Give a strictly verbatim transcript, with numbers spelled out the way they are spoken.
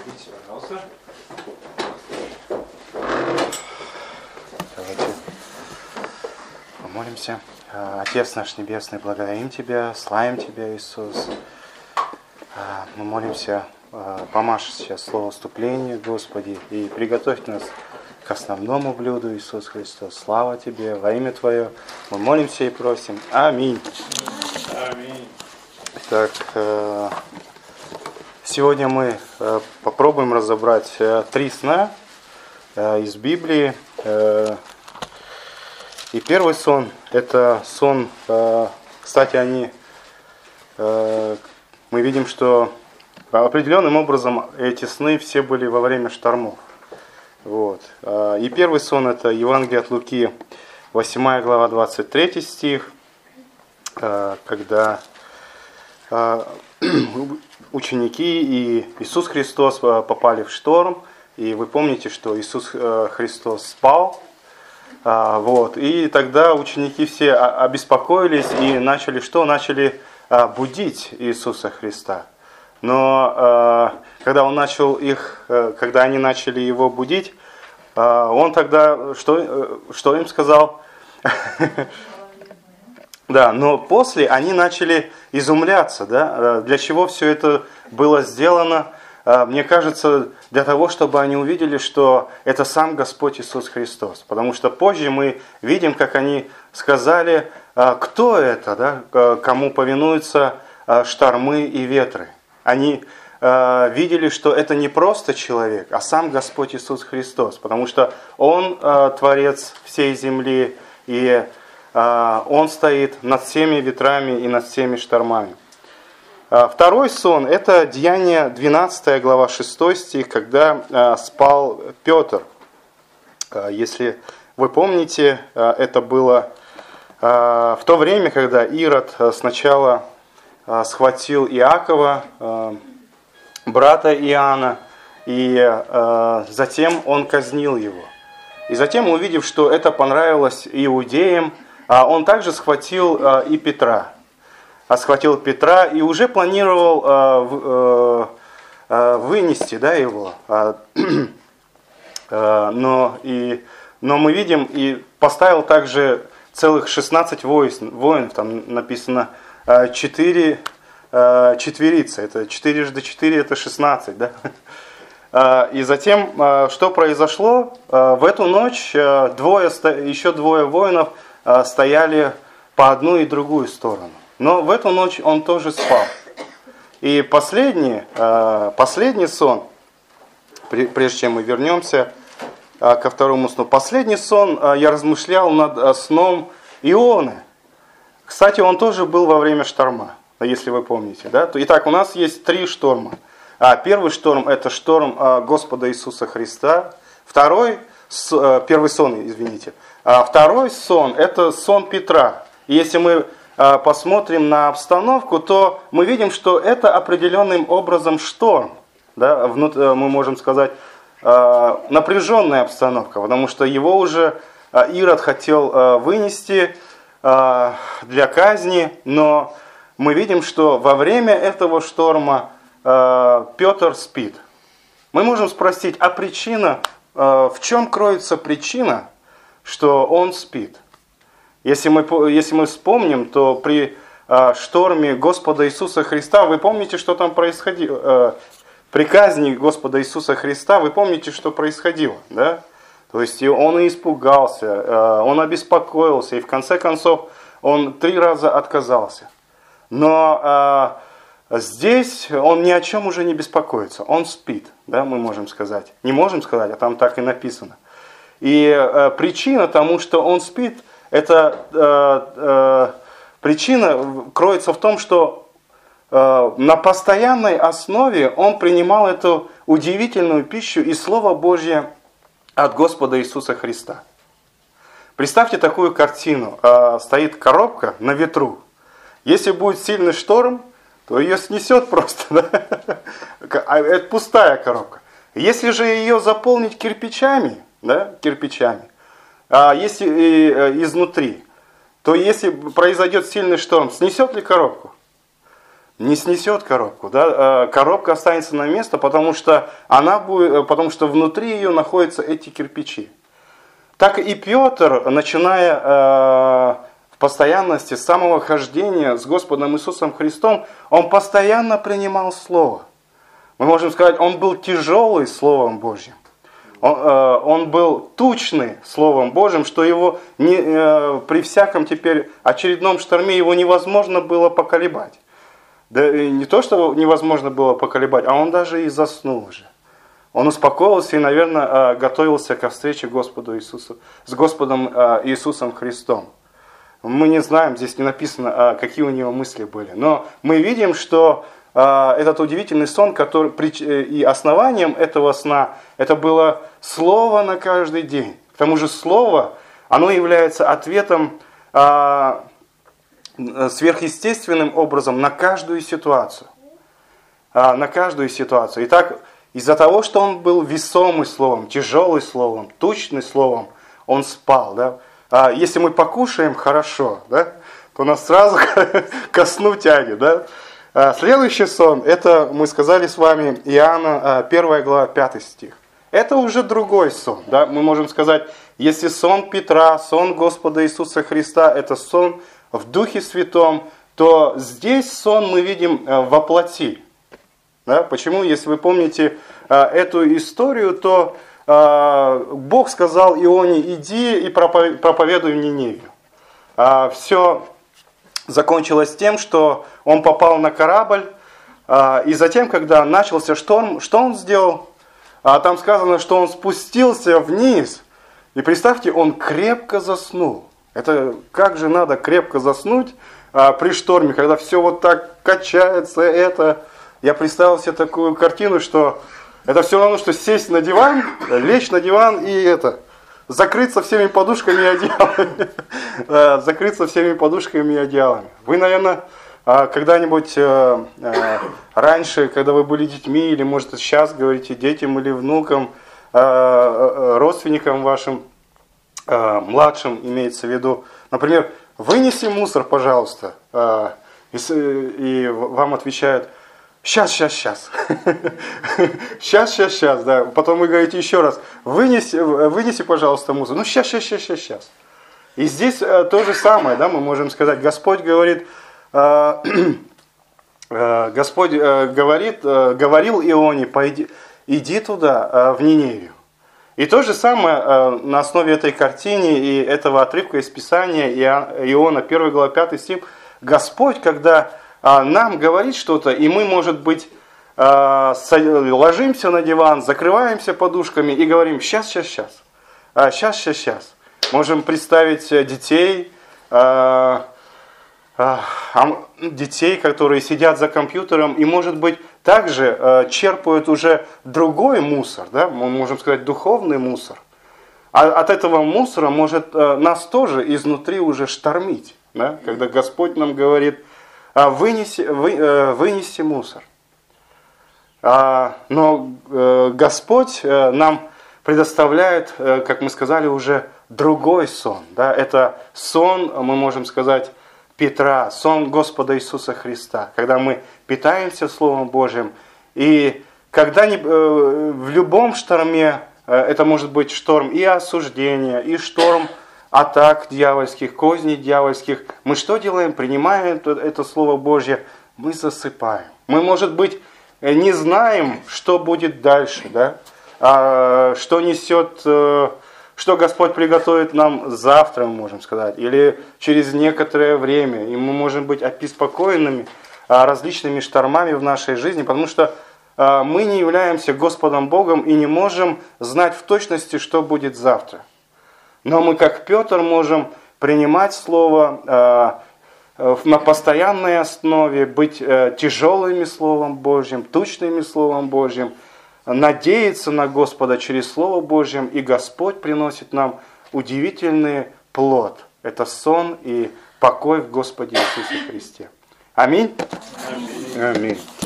Садитесь, пожалуйста. Давайте помолимся. Отец наш Небесный, благодарим Тебя, славим Тебя, Иисус. Мы молимся, помажь сейчас слово вступления, Господи, и приготовь нас к основному блюду, Иисус Христос. Слава Тебе, во имя Твое. Мы молимся и просим. Аминь. Аминь. Так, сегодня мы попробуем разобрать три сна из Библии. И первый сон, это сон, кстати, они, мы видим, что определенным образом эти сны все были во время штормов. Вот. И первый сон, это Евангелие от Луки, восьмая глава, двадцать третий стих, когда ученики и Иисус Христос попали в шторм, и вы помните, что Иисус Христос спал. А, вот. И тогда ученики все обеспокоились и начали что? Начали а, будить Иисуса Христа. Но а, когда он начал их, а, когда они начали его будить, а, он тогда что, что им сказал? Да, но после они начали изумляться, да, для чего все это было сделано. Мне кажется, для того, чтобы они увидели, что это сам Господь Иисус Христос. Потому что позже мы видим, как они сказали, кто это, да, кому повинуются штормы и ветры. Они видели, что это не просто человек, а сам Господь Иисус Христос. Потому что Он Творец всей земли, и Он стоит над всеми ветрами и над всеми штормами. Второй сон, это Деяния двенадцатая глава, шестой стих, когда э, спал Петр. Э, если вы помните, э, это было э, в то время, когда Ирод сначала э, схватил Иакова, э, брата Иоанна, и э, затем он казнил его. И затем, увидев, что это понравилось иудеям, э, он также схватил э, и Петра. схватил Петра и уже планировал э, э, вынести, да, его. Э, э, но, и, но мы видим, и поставил также целых шестнадцать воинов, воинов там написано э, четыре э, четверицы, это четырежды четыре, это шестнадцать, да. Э, и затем, э, что произошло? Э, в эту ночь э, двое, еще двое воинов э, стояли по одну и другую сторону. Но в эту ночь он тоже спал. И последний, последний сон, прежде чем мы вернемся ко второму сну, последний сон я размышлял над сном Ионы. Кстати, он тоже был во время шторма, если вы помните. Да? Итак, у нас есть три шторма. Первый шторм – это шторм Господа Иисуса Христа. Второй, первый сон, извините. Второй сон – это сон Петра. И если мы посмотрим на обстановку, то мы видим, что это определенным образом шторм. Да? Мы можем сказать, напряженная обстановка, потому что его уже Ирод хотел вынести для казни, но мы видим, что во время этого шторма Петр спит. Мы можем спросить, а причина, в чем кроется причина, что он спит? Если мы, если мы вспомним, то при э, шторме Господа Иисуса Христа, вы помните, что там происходило? Э, при казни Господа Иисуса Христа, вы помните, что происходило? Да? То есть он и испугался, э, он обеспокоился, и в конце концов он три раза отказался. Но э, здесь он ни о чем уже не беспокоится, он спит, да, мы можем сказать. Не можем сказать, а там так и написано. И э, причина тому, что он спит, Эта э, э, причина кроется в том, что э, на постоянной основе он принимал эту удивительную пищу и Слово Божье от Господа Иисуса Христа. Представьте такую картину. Э, стоит коробка на ветру. Если будет сильный шторм, то ее снесет просто. Да? Это пустая коробка. Если же ее заполнить кирпичами, да, кирпичами, А если изнутри, то если произойдет сильный шторм, снесет ли коробку? не снесет коробку, да? Коробка останется на место, потому что, она будет, потому что внутри ее находятся эти кирпичи. Так и Петр, начиная э, в постоянности с самого хождения с Господом Иисусом Христом, он постоянно принимал Слово. Мы можем сказать, он был тяжелый Словом Божьим. Он, э, он был тучный Словом Божьим, что его не, э, при всяком теперь очередном шторме его невозможно было поколебать. Да не то, что невозможно было поколебать, а он даже и заснул уже. Он успокоился и, наверное, готовился ко встрече Господу Иисусу, с Господом Иисусом Христом. Мы не знаем, здесь не написано, какие у него мысли были. Но мы видим, что этот удивительный сон, который, и основанием этого сна, это было Слово на каждый день. К тому же Слово, оно является ответом сверхъестественным образом на каждую ситуацию. На каждую ситуацию. Итак, из-за того, что он был весомый словом, тяжелый словом, тучный словом, он спал. Да? Если мы покушаем хорошо, да, то нас сразу ко сну тянет. Да? Следующий сон, это мы сказали с вами, Иоанна, первая глава, пятый стих. Это уже другой сон. Да? Мы можем сказать, если сон Петра, сон Господа Иисуса Христа, это сон в Духе Святом, то здесь сон мы видим во плоти. Да? Почему? Если вы помните эту историю, то Бог сказал Ионе, иди и проповедуй в Ниневию. Все закончилось тем, что он попал на корабль, и затем, когда начался шторм, что он сделал? Там сказано, что он спустился вниз, и представьте, он крепко заснул. Это как же надо крепко заснуть а, при шторме, когда все вот так качается, это... Я представил себе такую картину, что это все равно, что сесть на диван, лечь на диван и это, закрыться всеми подушками и одеялами. Закрыться всеми подушками и одеялами. Вы, наверное, когда-нибудь раньше, когда вы были детьми, или, может, сейчас говорите детям или внукам, родственникам вашим, младшим имеется в виду, например, вынеси мусор, пожалуйста, и вам отвечают, сейчас, сейчас, сейчас, сейчас, сейчас, сейчас, да, потом вы говорите еще раз, вынеси, вынеси, пожалуйста, мусор, ну сейчас, сейчас, сейчас, сейчас, сейчас. И здесь то же самое, да, мы можем сказать, Господь говорит, Господь говорит, говорил Ионе, пойди, иди туда, в Ниневию. И то же самое на основе этой картины и этого отрывка из Писания, Иона, первая глава, пятый стих, Господь, когда нам говорит что-то, и мы, может быть, ложимся на диван, закрываемся подушками и говорим «сейчас, сейчас, сейчас», «сейчас, сейчас, сейчас». Можем представить детей, детей, которые сидят за компьютером и, может быть, также черпают уже другой мусор, да? Мы можем сказать духовный мусор. А от этого мусора может нас тоже изнутри уже штормить, да? Когда Господь нам говорит вынеси, вы, вынеси мусор. Но Господь нам предоставляет, как мы сказали, уже другой сон. Да? Это сон, мы можем сказать, Петра, сон Господа Иисуса Христа, когда мы питаемся Словом Божьим, и когда в любом шторме, это может быть шторм и осуждения, и шторм атак дьявольских, козней дьявольских, мы что делаем? Принимаем это Слово Божье, мы засыпаем. Мы, может быть, не знаем, что будет дальше, да? Что несет... Что Господь приготовит нам завтра, мы можем сказать, или через некоторое время. И мы можем быть обеспокоенными различными штормами в нашей жизни, потому что мы не являемся Господом Богом и не можем знать в точности, что будет завтра. Но мы, как Петр, можем принимать Слово на постоянной основе, быть тяжелыми Словом Божьим, тучными Словом Божьим, надеяться на Господа через Слово Божье, и Господь приносит нам удивительный плод. Это сон и покой в Господе Иисусе Христе. Аминь. Аминь. Аминь.